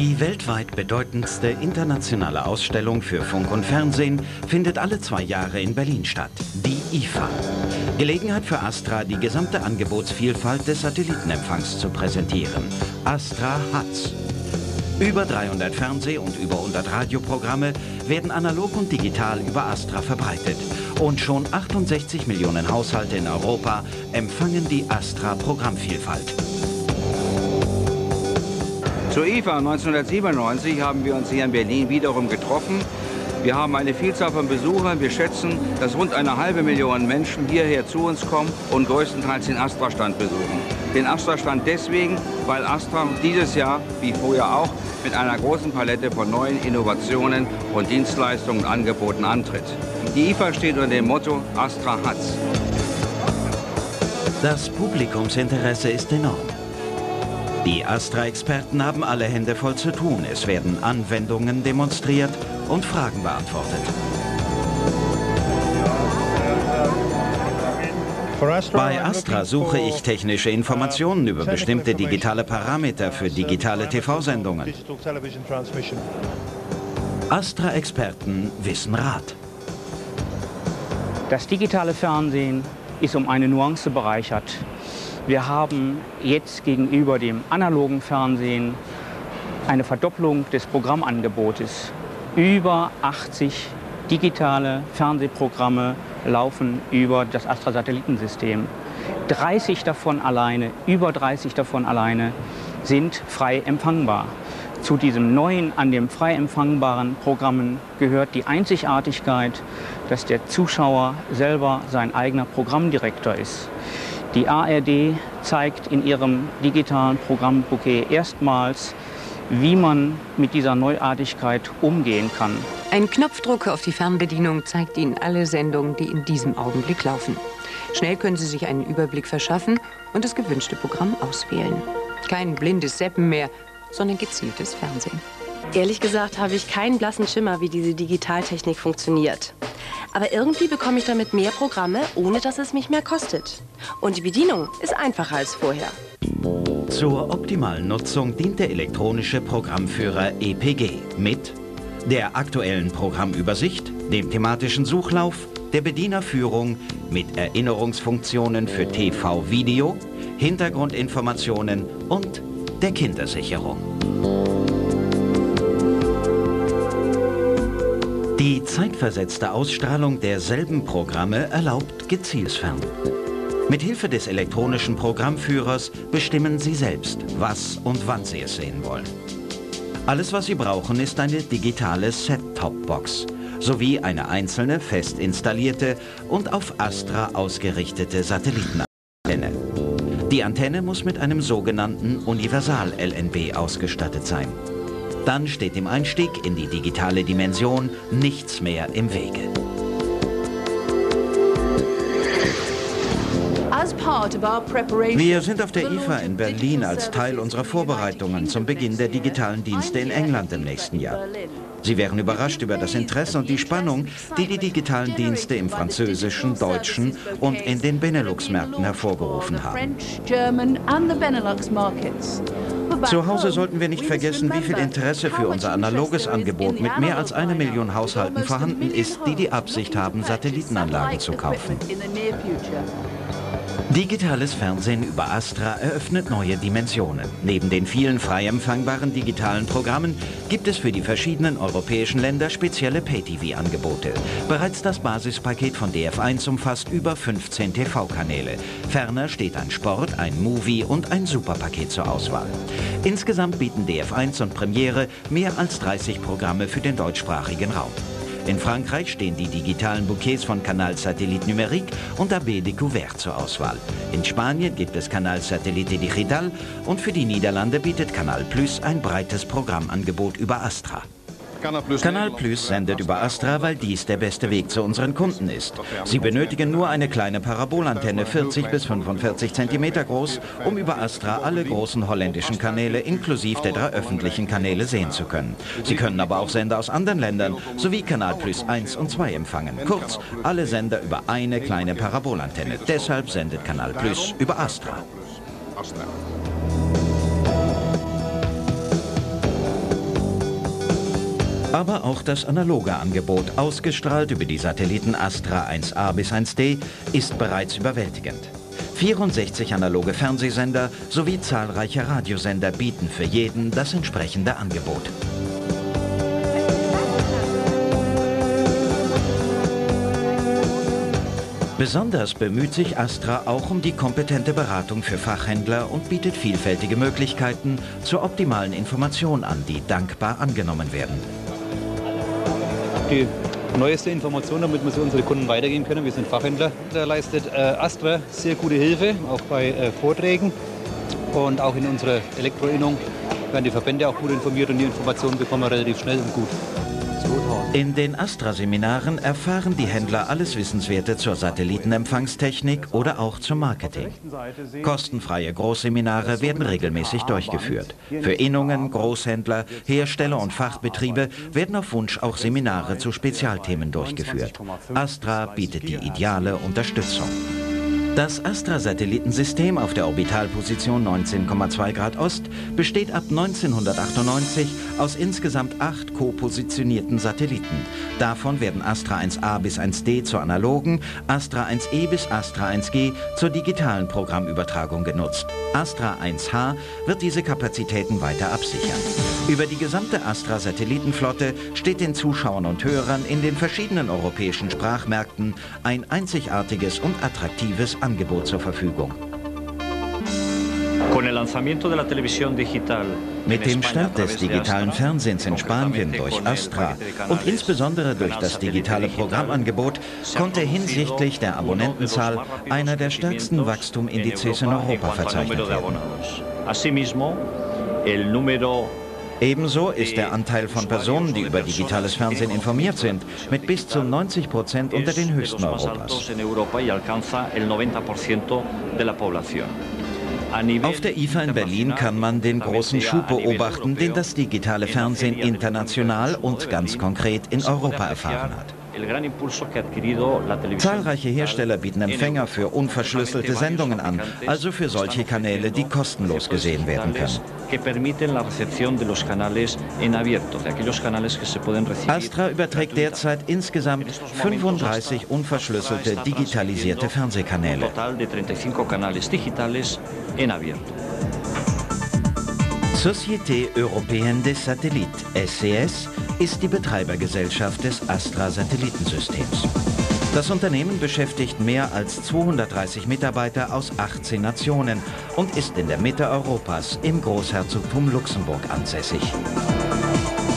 Die weltweit bedeutendste internationale Ausstellung für Funk und Fernsehen findet alle 2 Jahre in Berlin statt, die IFA. Gelegenheit für Astra, die gesamte Angebotsvielfalt des Satellitenempfangs zu präsentieren. Astra hat's. Über 300 Fernseh- und über 100 Radioprogramme werden analog und digital über Astra verbreitet. Und schon 68 Millionen Haushalte in Europa empfangen die Astra-Programmvielfalt. Zur IFA 1997 haben wir uns hier in Berlin wiederum getroffen. Wir haben eine Vielzahl von Besuchern. Wir schätzen, dass rund 1,5 Million Menschen hierher zu uns kommen und größtenteils den Astra-Stand besuchen. Den Astra-Stand deswegen, weil Astra dieses Jahr, wie vorher auch, mit einer großen Palette von neuen Innovationen und Dienstleistungen und Angeboten antritt. Die IFA steht unter dem Motto Astra hat's. Das Publikumsinteresse ist enorm. Die Astra-Experten haben alle Hände voll zu tun. Es werden Anwendungen demonstriert und Fragen beantwortet. Bei Astra suche ich technische Informationen über bestimmte digitale Parameter für digitale TV-Sendungen. Astra-Experten wissen Rat. Das digitale Fernsehen ist um eine Nuance bereichert. Wir haben jetzt gegenüber dem analogen Fernsehen eine Verdopplung des Programmangebotes. Über 80 digitale Fernsehprogramme laufen über das Astra-Satellitensystem. 30 davon alleine, über 30 davon alleine sind frei empfangbar. Zu diesem neuen, an den frei empfangbaren Programmen gehört die Einzigartigkeit, dass der Zuschauer selber sein eigener Programmdirektor ist. Die ARD zeigt in ihrem digitalen Programmbouquet erstmals, wie man mit dieser Neuartigkeit umgehen kann. Ein Knopfdruck auf die Fernbedienung zeigt Ihnen alle Sendungen, die in diesem Augenblick laufen. Schnell können Sie sich einen Überblick verschaffen und das gewünschte Programm auswählen. Kein blindes Zappen mehr, sondern gezieltes Fernsehen. Ehrlich gesagt habe ich keinen blassen Schimmer, wie diese Digitaltechnik funktioniert. Aber irgendwie bekomme ich damit mehr Programme, ohne dass es mich mehr kostet. Und die Bedienung ist einfacher als vorher. Zur optimalen Nutzung dient der elektronische Programmführer EPG mit der aktuellen Programmübersicht, dem thematischen Suchlauf, der Bedienerführung mit Erinnerungsfunktionen für TV-Video, Hintergrundinformationen und der Kindersicherung. Die zeitversetzte Ausstrahlung derselben Programme erlaubt Gezielsfern. Mithilfe des elektronischen Programmführers bestimmen Sie selbst, was und wann Sie es sehen wollen. Alles, was Sie brauchen, ist eine digitale Set-Top-Box sowie eine einzelne, fest installierte und auf Astra ausgerichtete Satellitenantenne. Die Antenne muss mit einem sogenannten Universal-LNB ausgestattet sein. Dann steht dem Einstieg in die digitale Dimension nichts mehr im Wege. Wir sind auf der IFA in Berlin als Teil unserer Vorbereitungen zum Beginn der digitalen Dienste in England im nächsten Jahr. Sie wären überrascht über das Interesse und die Spannung, die die digitalen Dienste im französischen, deutschen und in den Benelux-Märkten hervorgerufen haben. Zu Hause sollten wir nicht vergessen, wie viel Interesse für unser analoges Angebot mit mehr als 1 Million Haushalten vorhanden ist, die die Absicht haben, Satellitenanlagen zu kaufen. Digitales Fernsehen über Astra eröffnet neue Dimensionen. Neben den vielen frei empfangbaren digitalen Programmen gibt es für die verschiedenen europäischen Länder spezielle Pay-TV-Angebote. Bereits das Basispaket von DF1 umfasst über 15 TV-Kanäle. Ferner steht ein Sport, ein Movie und ein Superpaket zur Auswahl. Insgesamt bieten DF1 und Premiere mehr als 30 Programme für den deutschsprachigen Raum. In Frankreich stehen die digitalen Bouquets von Canal Satellite Numérique und AB Découvert zur Auswahl. In Spanien gibt es Canal Satellite Digital und für die Niederlande bietet Canal Plus ein breites Programmangebot über Astra. Canal Plus sendet über Astra, weil dies der beste Weg zu unseren Kunden ist. Sie benötigen nur eine kleine Parabolantenne, 40 bis 45 cm groß, um über Astra alle großen holländischen Kanäle inklusive der 3 öffentlichen Kanäle sehen zu können. Sie können aber auch Sender aus anderen Ländern sowie Canal Plus 1 und 2 empfangen. Kurz, alle Sender über eine kleine Parabolantenne. Deshalb sendet Canal Plus über Astra. Aber auch das analoge Angebot, ausgestrahlt über die Satelliten Astra 1A bis 1D, ist bereits überwältigend. 64 analoge Fernsehsender sowie zahlreiche Radiosender bieten für jeden das entsprechende Angebot. Besonders bemüht sich Astra auch um die kompetente Beratung für Fachhändler und bietet vielfältige Möglichkeiten zur optimalen Information an, die dankbar angenommen werden. Die neueste Information, damit wir sie unsere Kunden weitergeben können. Wir sind Fachhändler. Da leistet Astra sehr gute Hilfe, auch bei Vorträgen und auch in unserer Elektroinnung werden die Verbände auch gut informiert und die Informationen bekommen wir relativ schnell und gut. In den Astra-Seminaren erfahren die Händler alles Wissenswerte zur Satellitenempfangstechnik oder auch zum Marketing. Kostenfreie Großseminare werden regelmäßig durchgeführt. Für Innungen, Großhändler, Hersteller und Fachbetriebe werden auf Wunsch auch Seminare zu Spezialthemen durchgeführt. Astra bietet die ideale Unterstützung. Das Astra-Satellitensystem auf der Orbitalposition 19,2 Grad Ost besteht ab 1998 aus insgesamt 8 ko-positionierten Satelliten. Davon werden Astra 1A bis 1D zur analogen, Astra 1E bis Astra 1G zur digitalen Programmübertragung genutzt. Astra 1H wird diese Kapazitäten weiter absichern. Über die gesamte Astra-Satellitenflotte steht den Zuschauern und Hörern in den verschiedenen europäischen Sprachmärkten ein einzigartiges und attraktives Angebot zur Verfügung. Mit dem Start des digitalen Fernsehens in Spanien durch Astra und insbesondere durch das digitale Programmangebot konnte hinsichtlich der Abonnentenzahl einer der stärksten Wachstumsindizes in Europa verzeichnet werden. Ebenso ist der Anteil von Personen, die über digitales Fernsehen informiert sind, mit bis zu 90% unter den höchsten Europas. Auf der IFA in Berlin kann man den großen Schub beobachten, den das digitale Fernsehen international und ganz konkret in Europa erfahren hat. Zahlreiche Hersteller bieten Empfänger für unverschlüsselte Sendungen an, also für solche Kanäle, die kostenlos gesehen werden können. Astra überträgt derzeit insgesamt 35 unverschlüsselte digitalisierte Fernsehkanäle. Société Européenne des Satellites, SES, ist die Betreibergesellschaft des Astra-Satellitensystems. Das Unternehmen beschäftigt mehr als 230 Mitarbeiter aus 18 Nationen und ist in der Mitte Europas im Großherzogtum Luxemburg ansässig.